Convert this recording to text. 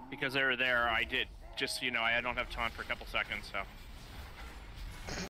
Because they were there, I did, just, you know, I don't have time for a couple seconds, so.